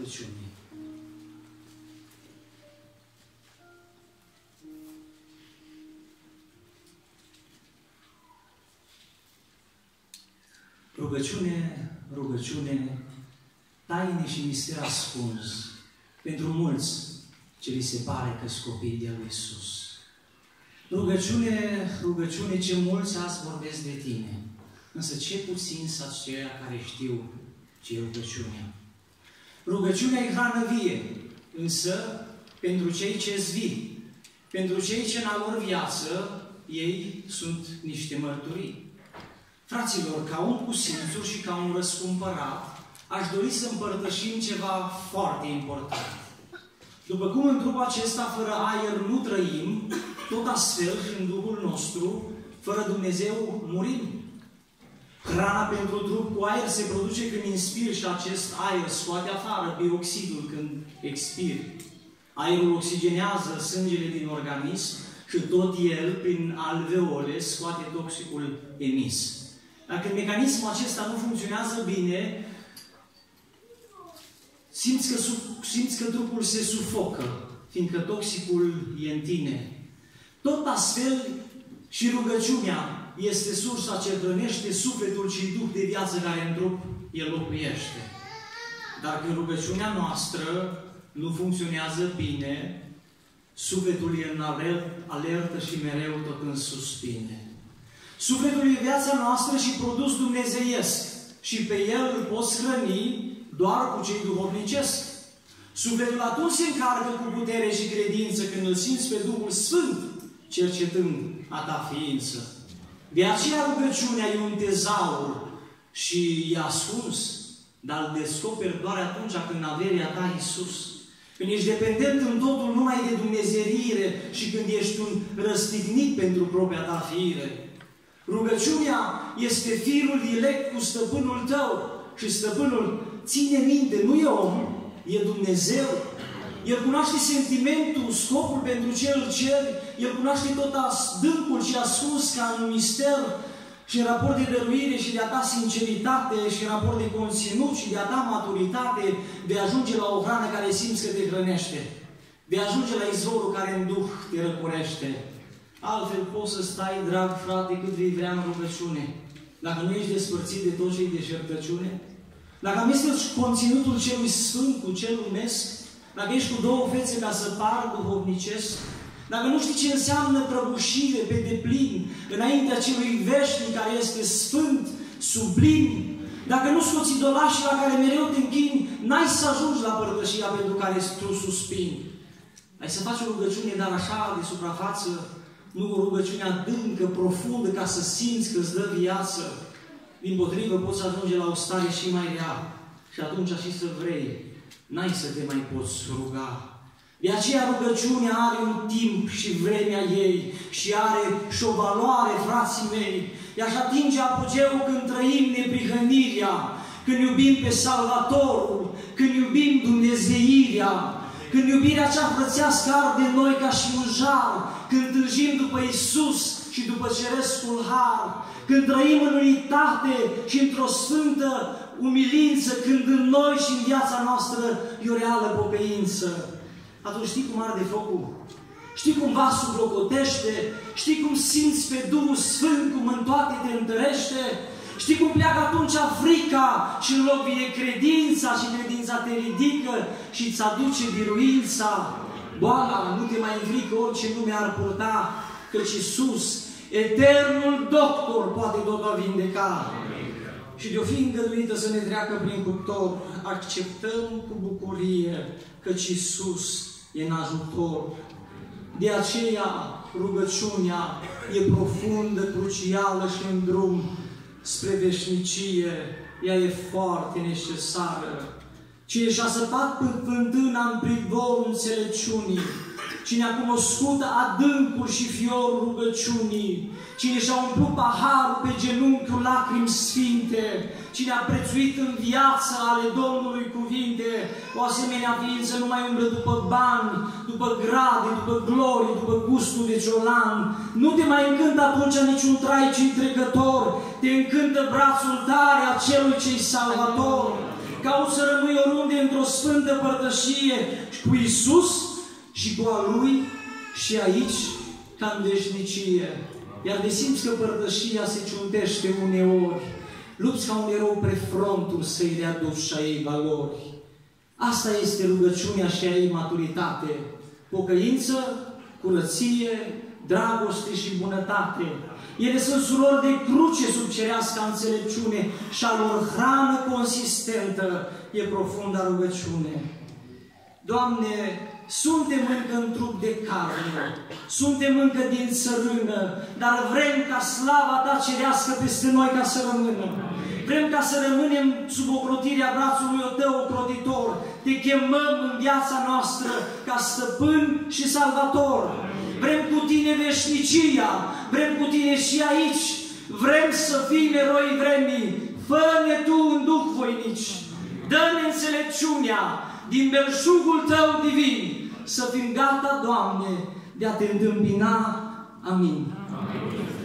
rugăciunii. Rugăciune, rugăciune, taine și mister ascuns pentru mulți ce li se pare că sunt copii de lui Iisus. Rugăciune, rugăciune, ce mulți azi vorbesc de tine, însă ce puțin sunt aceia care știu ce e rugăciunea. Rugăciunea e hrană vie, însă pentru cei ce-s vii, pentru cei ce în-a lor viață, ei sunt niște mărturii. Fraților, ca om cu simțuri și ca un răscumpărat, aș dori să împărtășim ceva foarte important. După cum în trupul acesta, fără aer, nu trăim, tot astfel și în Duhul nostru, fără Dumnezeu, murim. Hrana pentru trup cu aer se produce când inspiri și acest aer scoate afară bioxidul când expiri. Aerul oxigenează sângele din organism și tot el, prin alveole, scoate toxicul emis. Dacă mecanismul acesta nu funcționează bine, simți că trupul se sufocă, fiindcă toxicul e în tine. Tot astfel și rugăciunea este sursa ce hrănește sufletul și duh de viață care în trup el locuiește. Dar când rugăciunea noastră nu funcționează bine, sufletul e în alertă și mereu tot în suspine. Sufletul e viața noastră și produs dumnezeiesc și pe el îl poți hrăni doar cu cei duhovnicesc. Sufletul atunci se încarcă cu putere și credință când îl simți pe Duhul Sfânt, cercetând a ta ființă. De aceea rugăciunea e un tezaur și e ascuns, dar îl descoperi doar atunci când averea ta Iisus. Când ești dependent în totul numai de dumnezeire și când ești un răstignit pentru propria ta fire. Rugăciunea este firul direct cu stăpânul tău și stăpânul ține minte, nu e om, e Dumnezeu. El cunoaște sentimentul, scopul pentru ce îl ceri, El cunoaște tot adâncul și ascuns ca în mister și în raport de dăruire și de a ta sinceritate și în raport de conținut și de a ta maturitate de a ajunge la o hrană care simți că te hrănește, de a ajunge la izvorul care în Duh te răcorește. Altfel poți să stai, drag frate, cât vei vrea în rugăciune. Dacă nu ești despărțit de tot ce e deșertăciune, dacă amesteci conținutul celui sfânt cu cel lumesc, dacă ești cu două fețe la săpar duhovnicesc, dacă nu știi ce înseamnă prăbușire pe deplin înaintea celui veșnic care este sfânt, sublim, dacă nu scoți idolașii la care mereu te închini, n-ai să ajungi la părtășia pentru care tu suspini. Ai să faci o rugăciune, dar așa, de suprafață, nu o rugăciune adâncă, profundă, ca să simți că îți dă viață. Dimpotrivă, poți ajunge la o stare și mai rea. Și atunci și să vrei, n-ai să te mai poți ruga. De aceea rugăciunea are un timp și vremea ei și are și o valoare, frații mei. Ea își atinge apogeul când trăim neprihănirea, când iubim pe Salvatorul, când iubim Dumnezeirea, când iubirea cea frățească arde în noi ca și un jar, când târjim după Iisus și după Cerescul Har, când trăim în unitate și într-o sfântă umilință, când în noi și în viața noastră e o reală pocăință. Atunci știi cum arde focul? Știi cum vasul clocotește? Știi cum simți pe Duhul Sfânt, cum în toate te întărește? Știi cum pleacă atunci frica și în loc vie credința și credința te ridică și îți aduce biruința? Boala nu te mai înfrică orice lume ar purta, căci Iisus, eternul doctor, poate tot va vindeca. Și de-o fi îngăduită să ne treacă prin cuptor, acceptăm cu bucurie, căci Iisus e în ajutor. De aceea rugăciunea e profundă, crucială și în drum spre veșnicie. Ea e foarte necesară. Cine și-a săpat fântâna în pridvorul înțelepciunii, cine a cunoscut adâncul și fiorul rugăciunii, cine și-a umplut paharul pe genunchiul lacrimi sfinte, cine a prețuit în viață ale Domnului cuvinte, o asemenea ființă nu mai umblă după bani, după grade, după glorie, după gustul de ciolan. Nu te mai încântă atunci niciun trai ci trecător, te încântă brațul tare a celui ce-i salvator. Cauți să rămâi oriunde într-o sfântă Sfântă Părtășie cu Iisus și cu a Lui și aici ca în veșnicie. Iar de simți că părtășia se ciuntește uneori, lupți ca un erou pe frontul să-i readuci și a ei valori. Asta este rugăciunea și a ei maturitate. Pocăință, curăție, dragoste și bunătate. Ele sunt surori de cruce sub cereasca înțelepciune și a lor hrană consistentă e profunda rugăciune. Doamne, suntem încă în trup de carne, suntem încă din țărână, dar vrem ca slava Ta cerească peste noi ca să rămână. Vrem ca să rămânem sub ocrotirea brațului Tău ocrotitor. Te chemăm în viața noastră ca stăpân și salvator. Vrem cu Tine veșnicia, vrem cu Tine și aici. Vrem să fim eroi vremii. Fă-ne Tu în duh voinici. Dă-ne înțelepciunea din belșugul Tău divin, să fim gata, Doamne, de a Te întâmpina. Amin. Amin.